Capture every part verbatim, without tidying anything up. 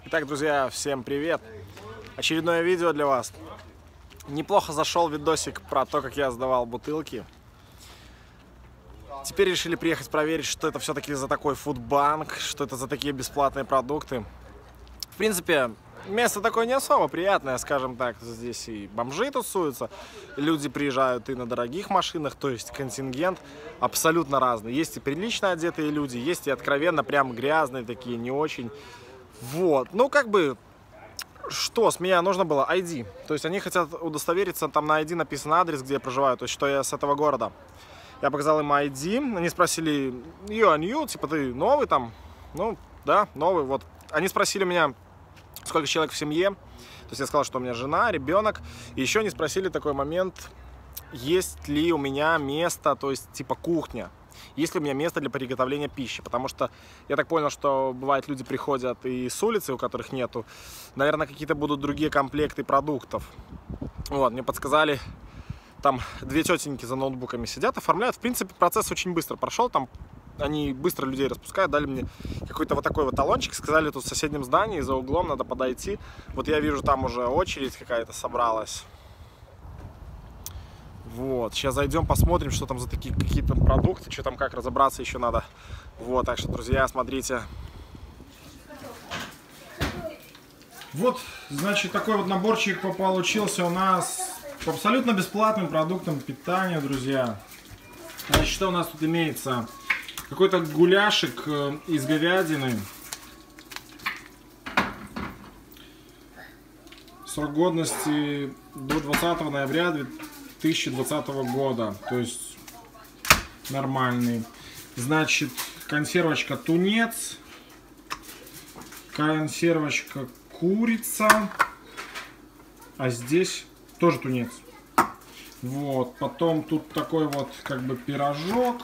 Итак, друзья, всем привет! Очередное видео для вас. Неплохо зашел видосик про то, как я сдавал бутылки. Теперь решили приехать проверить, что это все-таки за такой фудбанк, что это за такие бесплатные продукты. В принципе, место такое не особо приятное, скажем так. Здесь и бомжи тусуются, люди приезжают и на дорогих машинах, то есть контингент абсолютно разный. Есть и прилично одетые люди, есть и откровенно прям грязные такие, не очень. Вот, ну как бы, что с меня нужно было? ай ди. То есть они хотят удостовериться, там на ай ди написан адрес, где я проживаю, то есть что я с этого города. Я показал им ай ди, они спросили, you are new, типа ты новый там? Ну, да, новый, вот. Они спросили меня, сколько человек в семье. То есть я сказал, что у меня жена, ребенок. И еще они спросили такой момент, есть ли у меня место, то есть типа кухня. Есть ли у меня место для приготовления пищи? Потому что я так понял, что бывает люди приходят и с улицы, у которых нету. Наверное, какие-то будут другие комплекты продуктов. Вот, мне подсказали, там две тетеньки за ноутбуками сидят, оформляют. В принципе, процесс очень быстро прошел. Там они быстро людей распускают, дали мне какой-то вот такой вот талончик, сказали, тут в соседнем здании, за углом надо подойти. Вот я вижу, там уже очередь какая-то собралась. Вот, сейчас зайдем, посмотрим, что там за такие какие-то продукты, что там, как разобраться еще надо. Вот, так что, друзья, смотрите. Вот, значит, такой вот наборчик получился у нас по абсолютно бесплатным продуктам питания, друзья. Значит, что у нас тут имеется? Какой-то гуляшик из говядины. Срок годности до двадцатого ноября две тысячи двадцатого года. То есть нормальный. Значит, консервочка тунец. Консервочка курица. А здесь тоже тунец. Вот. Потом тут такой вот как бы пирожок.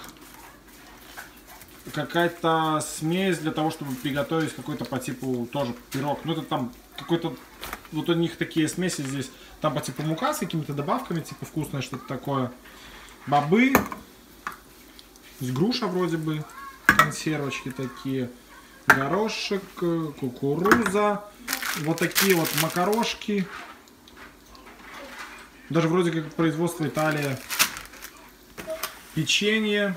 Какая-то смесь для того, чтобы приготовить какой-то по типу тоже пирог. Ну это там какой-то, вот у них такие смеси здесь, там по типу мука с какими-то добавками, типа вкусное что-то такое. Бобы, здесь груша вроде бы, консервочки такие, горошек, кукуруза, вот такие вот макарошки. Даже вроде как производство Италия. Печенье.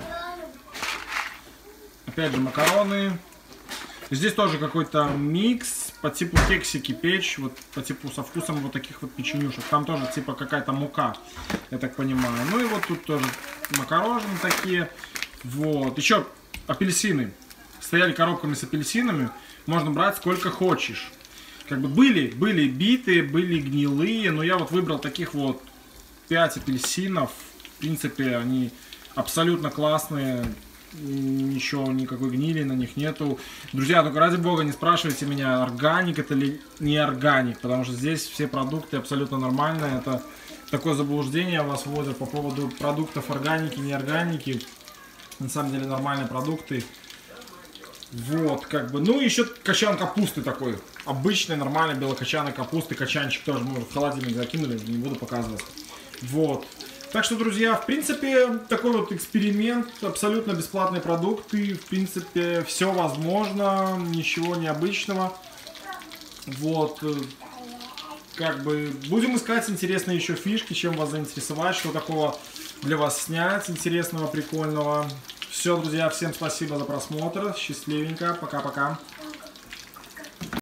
Опять же макароны. Здесь тоже какой-то микс по типу кексики печь, вот по типу со вкусом вот таких вот печенюшек. Там тоже типа какая-то мука, я так понимаю. Ну и вот тут тоже макароны такие. Вот. Еще апельсины. Стояли коробками с апельсинами. Можно брать сколько хочешь. Как бы были, были битые, были гнилые, но я вот выбрал таких вот пять апельсинов. В принципе, они абсолютно классные. Ничего, никакой гнили на них нету. Друзья, только ради бога не спрашивайте меня, органик это ли не органик, потому что здесь все продукты абсолютно нормальные. Это такое заблуждение вас вводят по поводу продуктов органики, не органики. На самом деле нормальные продукты. Вот, как бы. Ну, еще качан капусты такой. Обычный, нормальный белокочанной капусты. Качанчик тоже мы в холодильник закинули, не буду показывать. Вот. Так что, друзья, в принципе, такой вот эксперимент, абсолютно бесплатные продукты, в принципе, все возможно, ничего необычного. Вот, как бы, будем искать интересные еще фишки, чем вас заинтересовать, что такого для вас снять интересного, прикольного. Все, друзья, всем спасибо за просмотр, счастливенько, пока-пока.